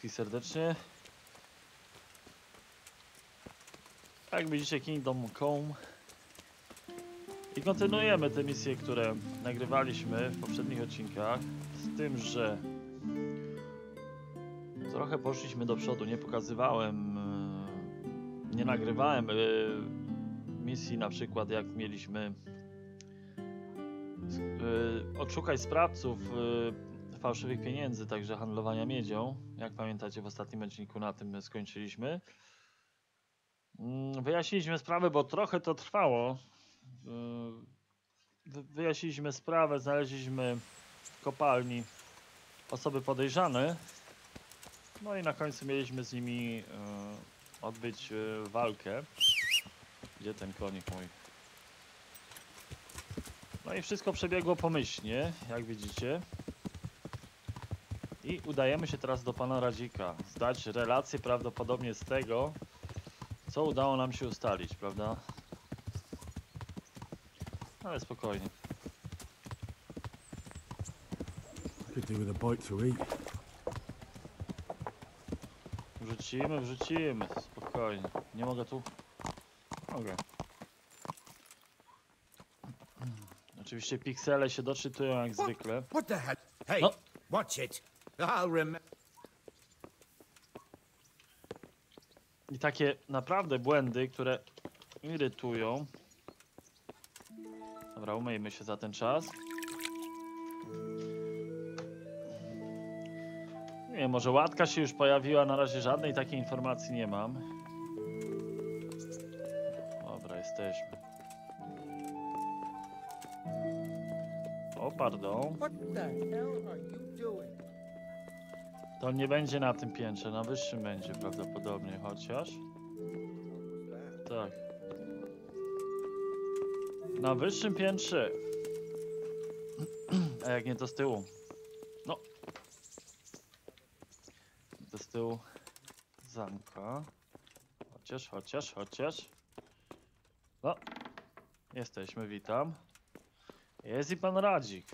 wszystkich serdecznie. Jak widzicie, Kingdom Come. I kontynuujemy te misje, które nagrywaliśmy w poprzednich odcinkach. Z tym, że trochę poszliśmy do przodu. Nie pokazywałem, nie nagrywałem misji, na przykład jak mieliśmy odszukać sprawców fałszywych pieniędzy, także handlowania miedzią. Jak pamiętacie, w ostatnim odcinku na tym skończyliśmy. Wyjaśniliśmy sprawę, bo trochę to trwało. Wyjaśniliśmy sprawę, znaleźliśmy w kopalni osoby podejrzane. No i na końcu mieliśmy z nimi odbyć walkę. Gdzie ten konik mój? No i wszystko przebiegło pomyślnie, jak widzicie. I udajemy się teraz do pana Radzika. Zdać relację prawdopodobnie z tego, co udało nam się ustalić, prawda? Ale spokojnie. Could do with a bite to eat. Wrzucimy, spokojnie. Nie mogę tu? Mogę. Oczywiście piksele się doczytują jak zwykle. What the hell? Hey, No. watch it. I'll remember. I takie naprawdę błędy, które irytują. Dobra, umyjmy się za ten czas. Nie wiem, może łatka się już pojawiła, na razie żadnej takiej informacji nie mam. Dobra, jesteśmy. O, pardon. What the hell are you doing? To nie będzie na tym piętrze, na wyższym będzie prawdopodobnie, chociaż. Tak. Na wyższym piętrze. A jak nie to z tyłu? No. To z tyłu zamka. Chociaż. No. Jesteśmy, witam. Jest i pan Radzik.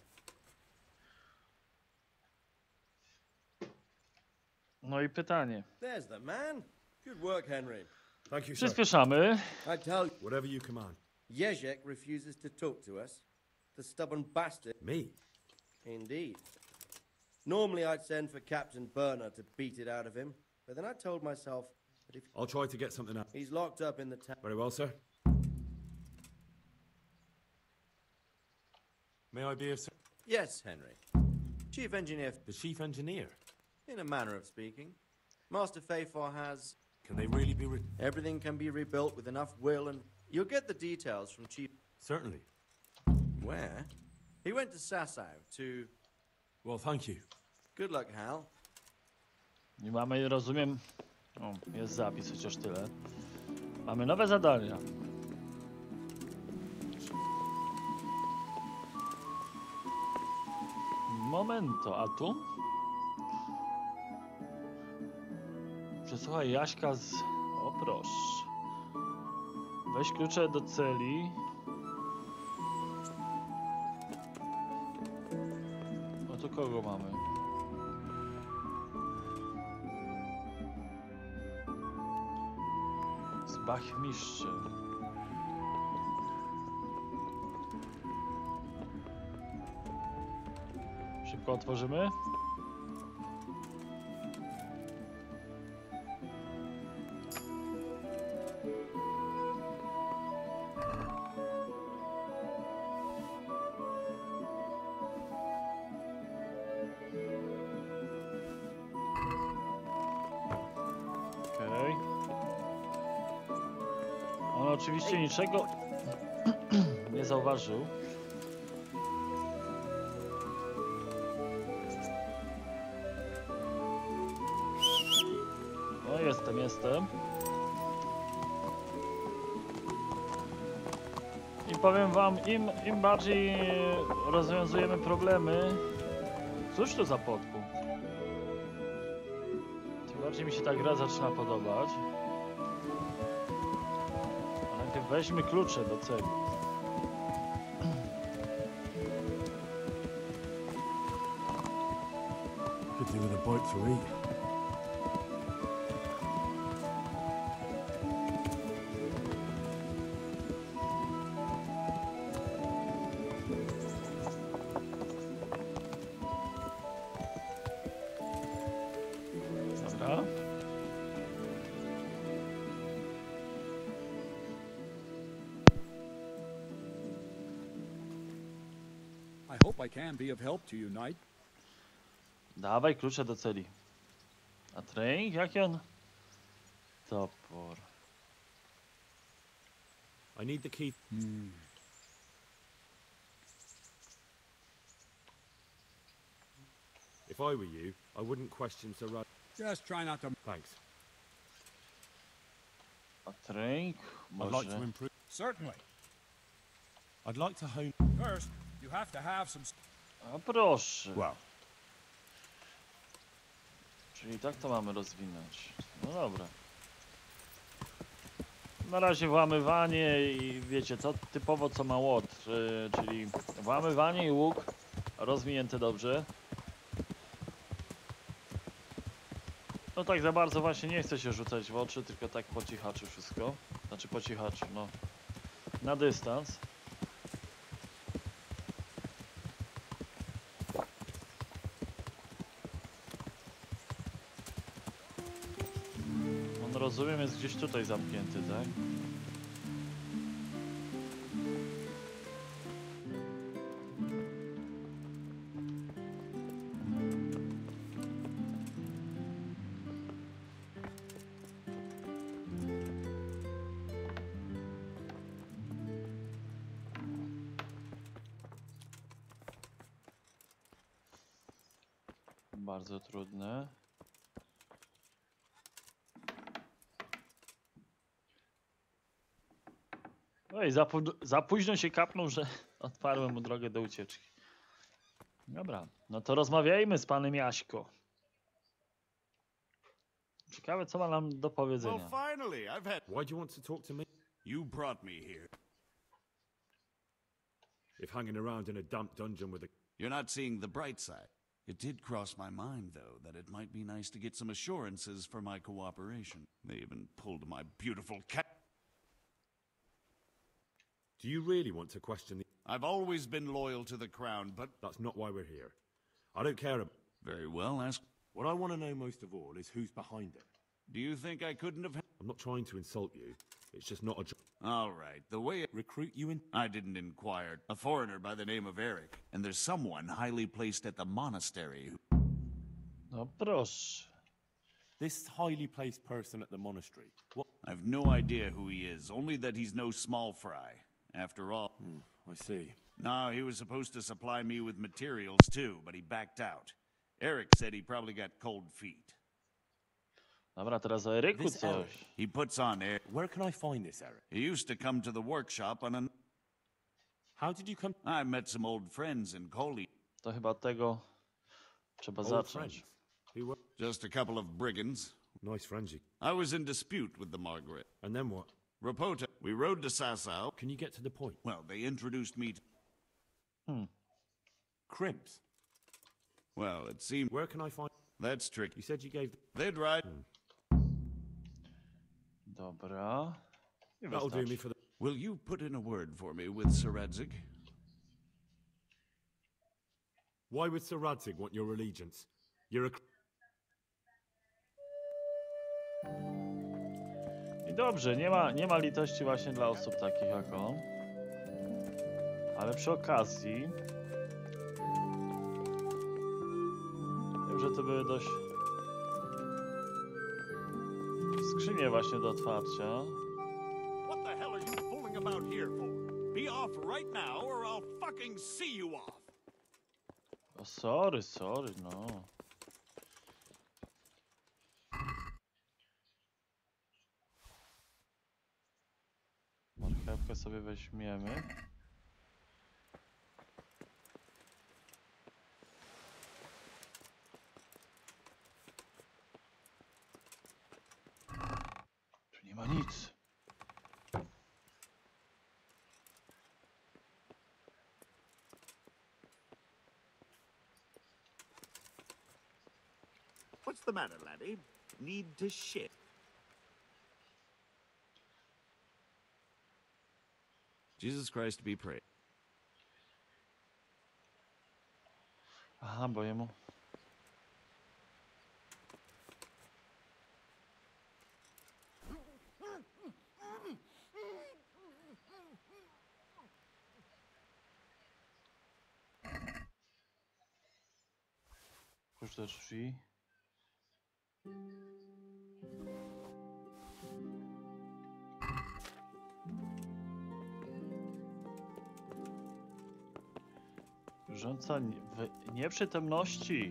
No i pytanie. There's the man. Good work, Henry. Thank you, sir. Przyspieszamy. I tell you, Whatever you command. Jezek refuses to talk to us. The stubborn bastard. Me? Indeed. Normally I'd send for Captain Burner to beat it out of him, but then I told myself that if I'll try to get something out. he's locked up in the town... Very well, sir. May I be of service? Yes, Henry. Chief Engineer, The chief engineer. in a manner of speaking. Master Fafor has... Can they really be Everything can be rebuilt with enough will and... You'll get the details from Chief... Certainly. Where? He went to Sasau to... Well, thank you. Good luck, Hal. I mamy, rozumiem... O, jest zapis, chociaż tyle. Mamy nowe zadania. Momento, a tu? Przesłuchaj Jaśka z... O proszę. Weź klucze do celi. No to kogo mamy? Z Bachmistrzem. Szybko otworzymy. Okej. On oczywiście niczego nie zauważył. No jestem. I powiem wam, im bardziej rozwiązujemy problemy... Cóż to za podpunkt? Tym bardziej mi się ta gra zaczyna podobać. A najpierw weźmy klucze do celi. Could do with a bite to eat. I hope I can be of help to you, knight. Dawaj klucze do celi. A trening? Jaki on? Topór. I need the key. If I were you, I wouldn't question Sir Rud. Just try not to... Thanks. A trening? I'd like to Może. improve. Certainly. I'd like to hone. First, you have to have some... A proszę. Well, Czyli tak to mamy rozwinąć. No dobra. Na razie włamywanie i wiecie co, typowo co ma łot, czyli włamywanie i łuk rozwinięte dobrze. No tak za bardzo właśnie nie chcę się rzucać w oczy, tylko tak po cichaczu wszystko. Znaczy po cichaczu, no. Na dystans. On rozumiem jest gdzieś tutaj zamknięty, tak? Bardzo trudne. Oj, za późno się kapnął, że otwarłem mu drogę do ucieczki. Dobra, no to rozmawiajmy z panem Jaśko. Ciekawe, co ma nam do Well, powiedzenia. finally, I've had. why do you want to talk to me? You brought me here. If hanging around in a damp dungeon with a... You're not seeing the bright side. It did cross my mind, though, that it might be nice to get some assurances for my cooperation. They even pulled my beautiful cat. Do you really want to question the... I've always been loyal to the crown, but That's not why we're here. I don't care about... very well. Ask. What I want to know most of all is who's behind it. Do you think I couldn't have? I'm not trying to insult you. It's just not a job. All right. The way Recruit you in... I didn't inquire. A foreigner by the name of Eric, and there's someone highly placed at the monastery who. No proszę. This highly placed person at the monastery. What? I've no idea who he is, only that he's no small fry. After all, I see. no, he was supposed to supply me with materials too, but he backed out. Eric said he probably got cold feet. Dobra, teraz o Eryku This coś. Eric. He puts on air. Where can I find this, Eric? He used to come to the workshop on an. How did you come... I met some old friends in Coley. To chyba od tego trzeba Old zacząć. friends. Who were... Just a couple of brigands. Nice friends you... I was in dispute with the Margaret. And then what? Rapota. We rode to Sasau. Can you get to the point? Well, they introduced me to. Crimps. Well, it seemed. Where can I find... That's tricky. You said you gave... They'd ride. Dobra. I That'll do me wystarczy. for the... Will you put in a word for me with Sir Radzig? Why would Sir Radzig want your allegiance? You're a... I dobrze, nie ma litości właśnie dla osób takich jak on. Ale przy okazji... Wiem, że to były dość... skrzynie właśnie do otwarcia. What the hell are you fooling about here for? Be off right now, or I'll fucking see you off. O, sorry, no. Marchewkę sobie weźmiemy. Tu nie ma nic. What's the matter, laddie? Need to shit. Jesus Christ be praised. Aha, bo jemu... Otwórz te drzwi. Rządca w nieprzytomności.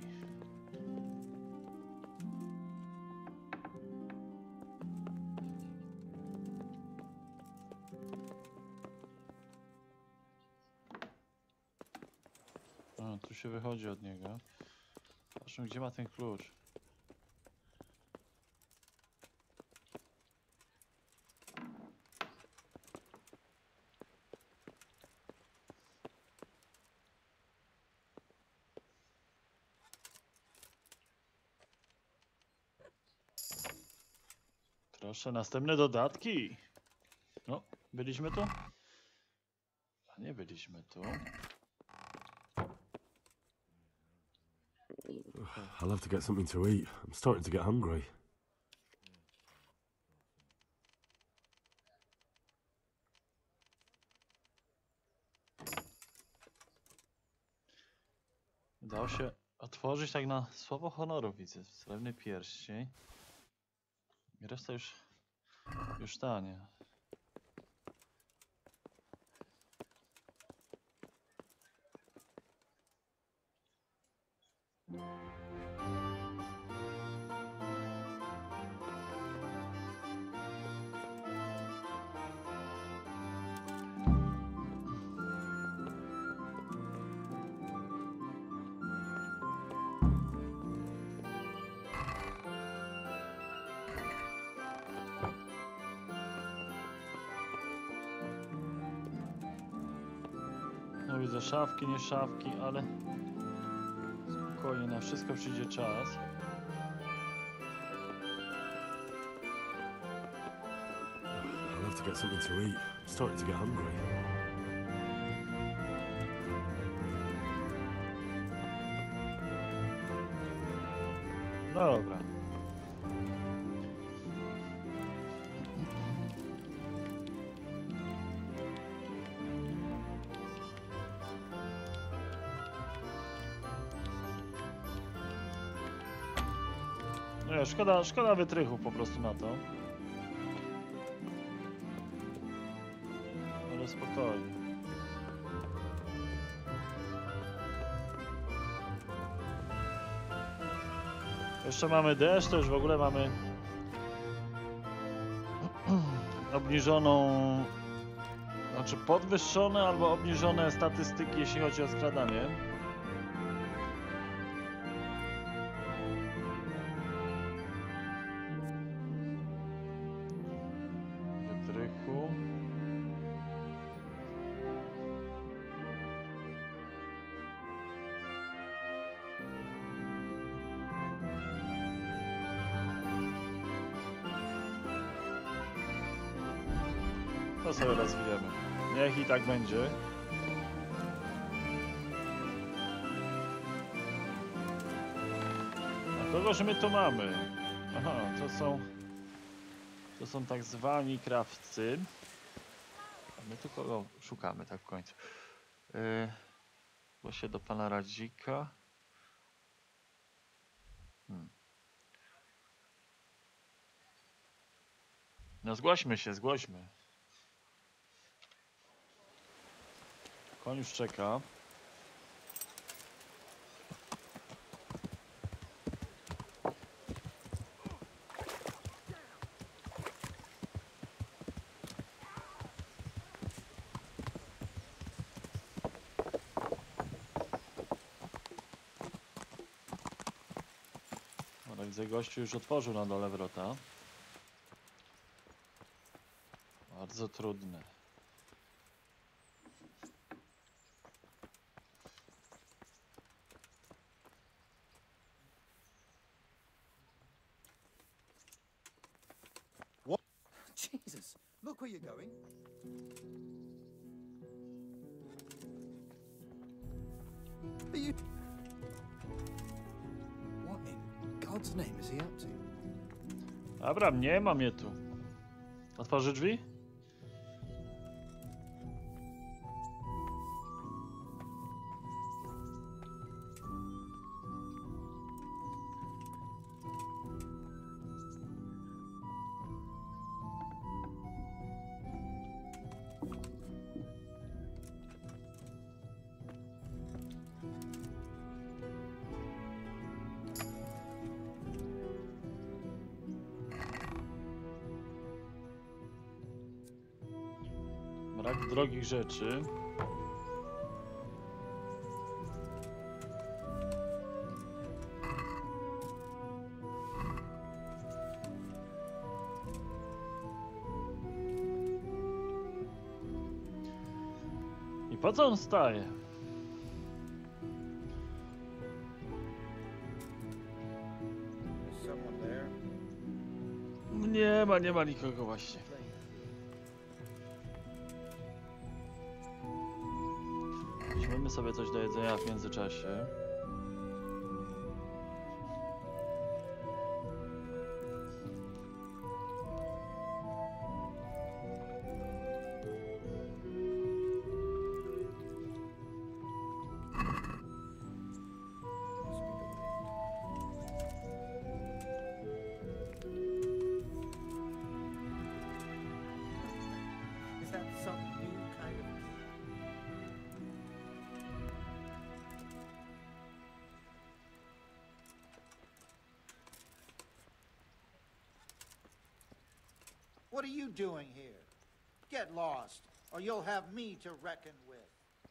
A, tu się wychodzi od niego. Zobaczmy, gdzie ma ten klucz. Proszę, następne dodatki. No, byliśmy tu? A nie byliśmy tu. I'll have to get something to eat. I'm starting to get hungry. Udało się otworzyć tak na słowo honoru, widzę. Srebrny pierścień. I reszta już tanie. No widzę szafki, nie szafki, ale spokojnie, na wszystko przyjdzie czas. I'll have to get something to eat. I'm starting to get hungry. No dobra. Nie, szkoda wytrychów po prostu na to. Ale spokojnie. Jeszcze mamy deszcz, to już w ogóle mamy obniżoną, znaczy podwyższone albo obniżone statystyki, jeśli chodzi o skradanie. Wytrychu. To sobie rozwijemy. Niech i tak będzie. A kogoż my tu mamy? Aha, to są tak zwani krawcy. A my tu kogo szukamy tak w końcu? Właśnie do pana Radzika. No zgłośmy się, zgłośmy. Koń już czeka. Ale widzę, gościu już otworzył na dole wrota. Bardzo trudne. Jesus, look where you're going. Are you... What in God's name is he up to? Abram, nie ma mnie tu. Otworzy drzwi? Brak drogich rzeczy. I po co on staje? Is someone there? Nie ma nikogo właśnie. Weźmiemy sobie coś do jedzenia w międzyczasie. Is that some new kind of What are you doing here? Get lost, or you'll have me to reckon with.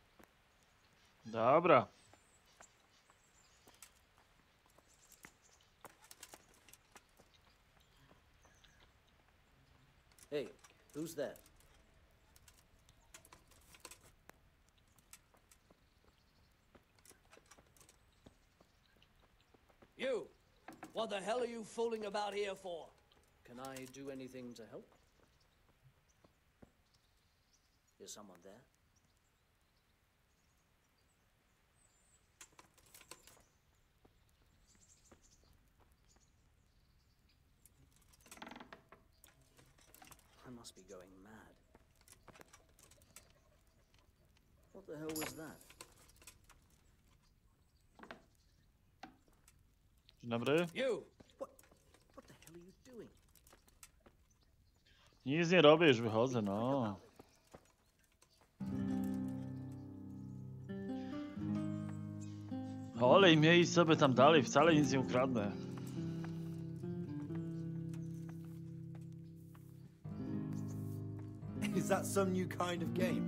Dobra. Hey, who's that? You! What the hell are you fooling about here for? Can I do anything to help? Is someone there? I must be going mad. What the hell was that? Dzień dobry. You! What the hell are you doing? Nic nie robię, już wychodzę, no. Olej mnie i sobie tam dalej, wcale nic nie ukradnę. Is that some new kind of game?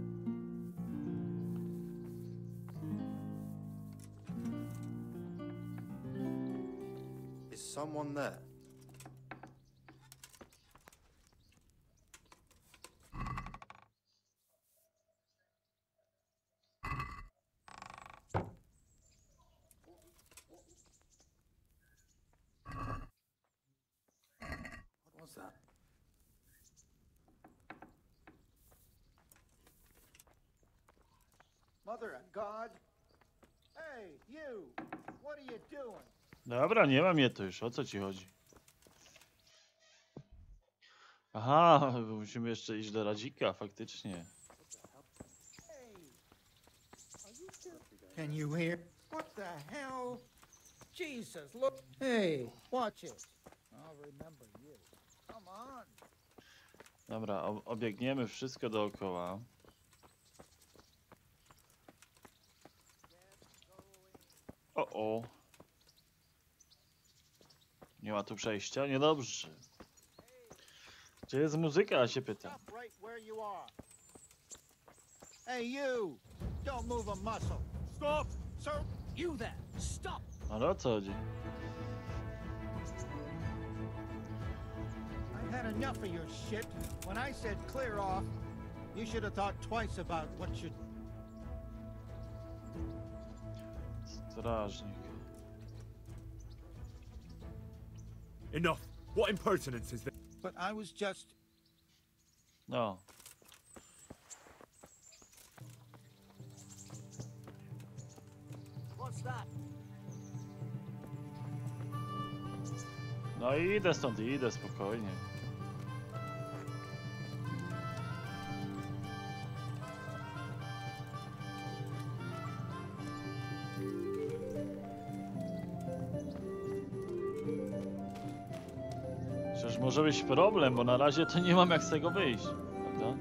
Is someone there? What was that? Mother of God? Hey, you! What are you doing? Dobra, nie mam je to już, o co ci chodzi? Aha, musimy jeszcze iść do Radzika, faktycznie. Can you hear? What the hell? Jesus, look. Hey, watch it. I'll remember you. Come on. Dobra, obiegniemy wszystko dookoła. O. Nie ma tu przejścia? Niedobrze. Gdzie jest muzyka, ja się pytam. Stop right where you are. Hey, you! Don't move a muscle. Stop! Sir, You there! Stop! Ale o co chodzi? I've had enough of your shit. When I said clear off, you should have thought twice about what you... Strażnik. Enough! What impertinence is this? But I was just... No. What's that? No i idę stąd, idę spokojnie. Przecież może być problem, bo na razie to nie mam jak z tego wyjść, prawda?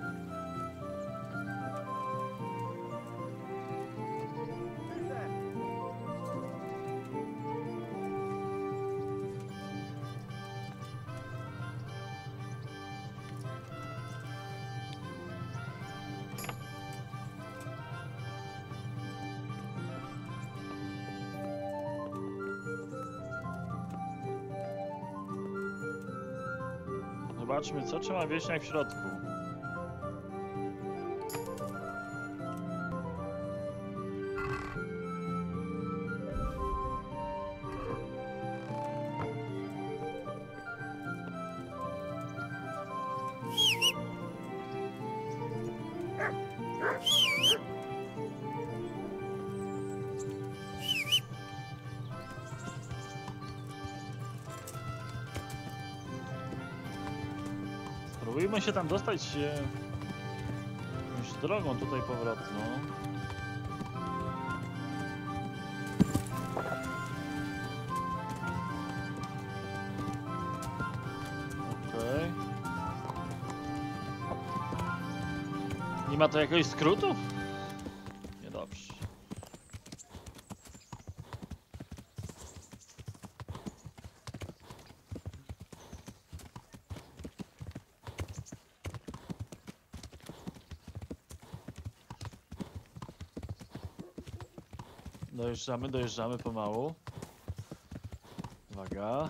Who's that? Zobaczmy, co trzyma wieśniak w środku. Spróbujmy się tam dostać jakąś drogą tutaj powrotną. Okej. Nie ma to jakiegoś skrótu? Niedobrze. Dojeżdżamy pomału. Uwaga.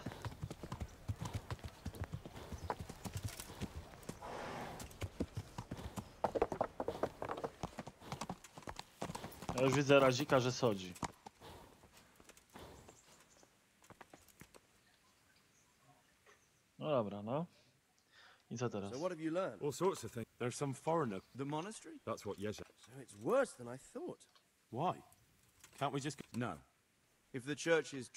Ja już widzę razika, że sodzi. No dobra, no. I co teraz? So what have you learned? All sorts of things. There's some foreigner. The monastery? That's what Yezha. So it's worse than I thought. Why? Can't we just... No. If the church is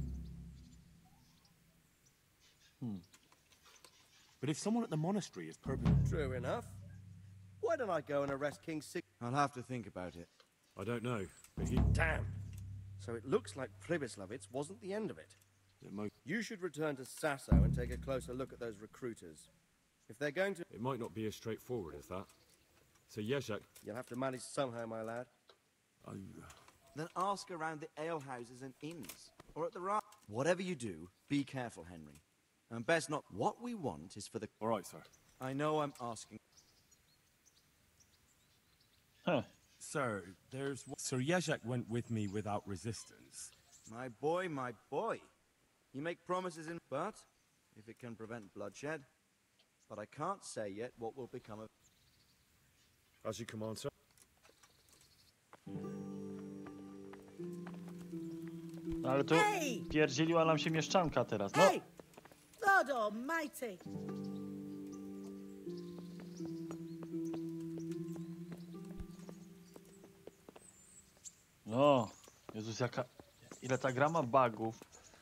But if someone at the monastery is purposely... true enough, why don't I go and arrest King Sig? I'll have to think about it. I don't know, but he... Damn. So it looks like Pribyslavitz wasn't the end of it. You should return to Sasso and take a closer look at those recruiters. If they're going to... It might not be as straightforward as that. So Yezhak... You'll have to manage somehow, my lad. Then ask around the alehouses and inns, or at the right. Whatever you do, be careful, Henry. And best not. What we want is for the... All right, sir. I know I'm asking... Huh. Sir, there's... Sir Yezhak went with me without resistance. My boy, my boy. You make promises in... But, if it can prevent bloodshed... But I can't say yet what will become of... As you command, sir. No ale tu Hey! pierdzieliła nam się mieszczanka teraz, no. Hey! Lord almighty! No, Jezus, jaka... Ile ta gra ma bugów.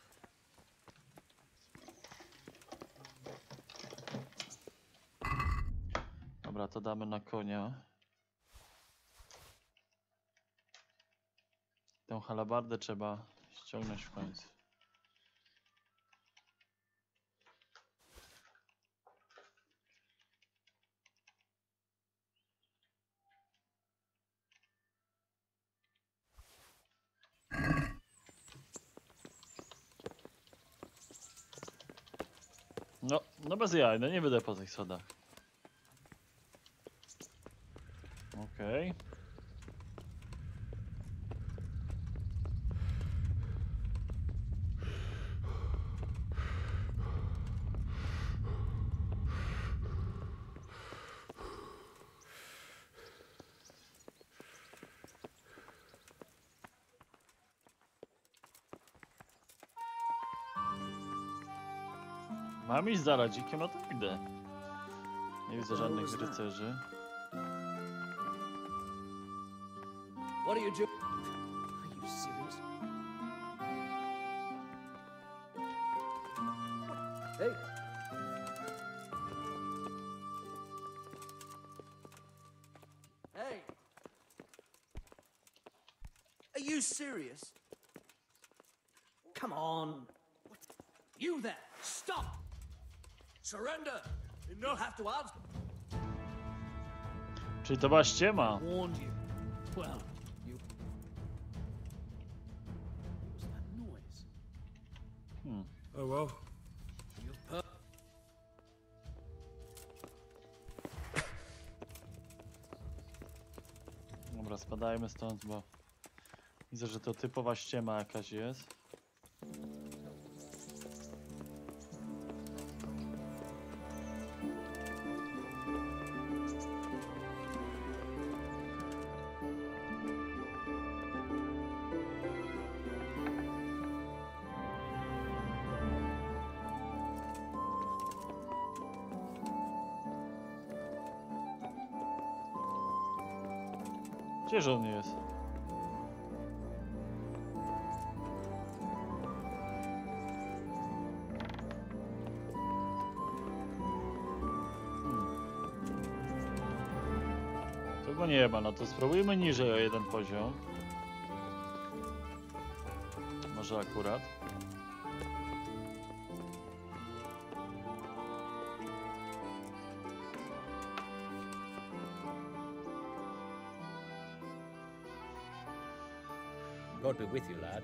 Dobra, to damy na konia. Tę halabardę trzeba ściągnąć w końcu. No bez jaj, no nie będę po tych schodach. Okej. Mam iść za radzikiem, no to idę. Nie widzę żadnych rycerzy. What are you doing? Are you serious? Hey! Hey! Are you serious? Come on. You there! Stop! Surrender! You'll have to answer. Czyli to była ściema. Warned you. Well, you. What was that noise? Oh well. Dobra, spadajmy stąd, bo widzę, że to typowa ściema jakaś jest. Gdzież on jest? Tego nie ma, no to spróbujmy niżej o jeden poziom. Może akurat. God be with you, lad.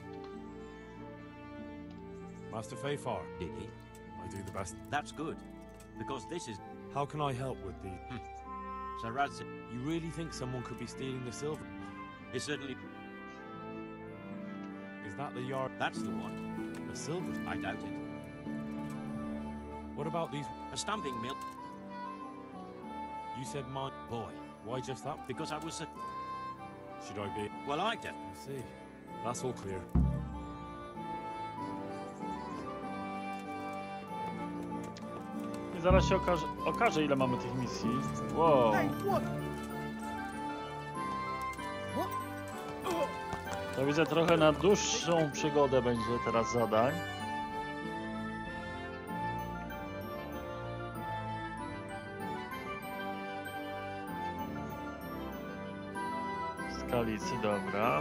Master Fayfar, Did he? I do the best. That's good, because this is How can I help with the... Sir Radzig. You really think someone could be stealing the silver? He certainly. Is that the yard? That's the one. The silver? I doubt it. What about these... A stamping mill. You said mine... Boy, why just that? Because I was. Should I be... Well, I did. I see. That's all clear. I zaraz się okaże ile mamy tych misji. Wow. Hey, what? To widzę trochę na dłuższą przygodę będzie teraz zadań. Skalicy, dobra.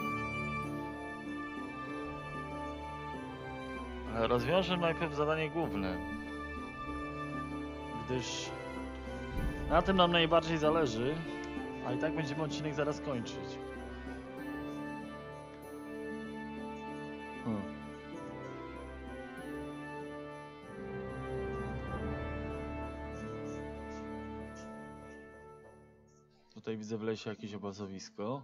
Ale rozwiążę najpierw zadanie główne. Gdyż na tym nam najbardziej zależy, a i tak będziemy odcinek zaraz kończyć. Tutaj widzę w lesie jakieś obozowisko.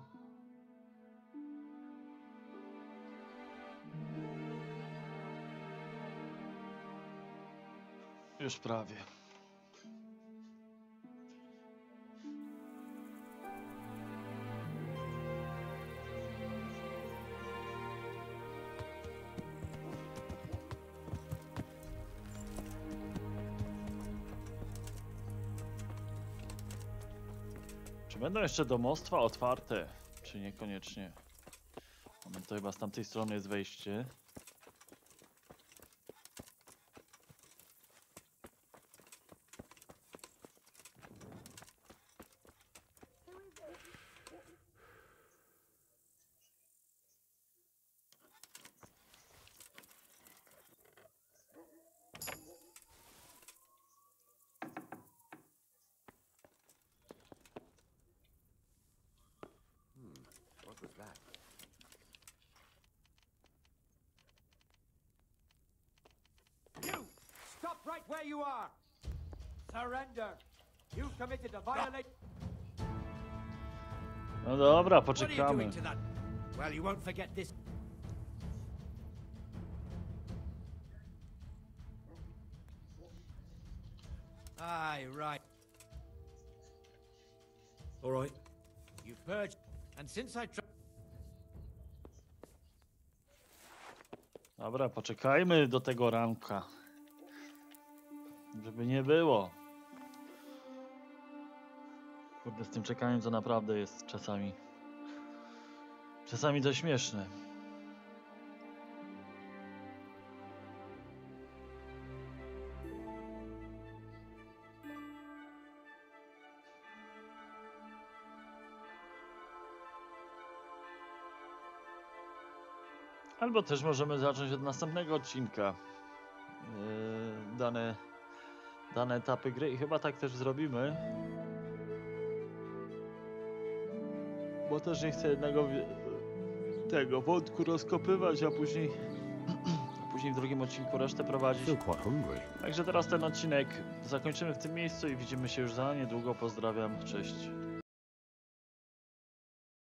Już prawie. Czy będą jeszcze domostwa otwarte? Czy niekoniecznie? Moment, to chyba z tamtej strony jest wejście. What was that? You! Stop right where you are! Surrender! You committed a violation. No dobra, What are you poczekamy. doing to that? Well, you won't forget this. Aye, right. All right. You purged, and since I tried. Dobra, poczekajmy do tego ranka. Żeby nie było. Kurde, z tym czekaniem to naprawdę jest czasami... Czasami to śmieszne. Albo też możemy zacząć od następnego odcinka. Dane etapy gry i chyba tak też zrobimy. Bo też nie chcę jednego tego wątku rozkopywać, a później w drugim odcinku resztę prowadzić. Także teraz ten odcinek zakończymy w tym miejscu i widzimy się już za niedługo. Pozdrawiam, cześć.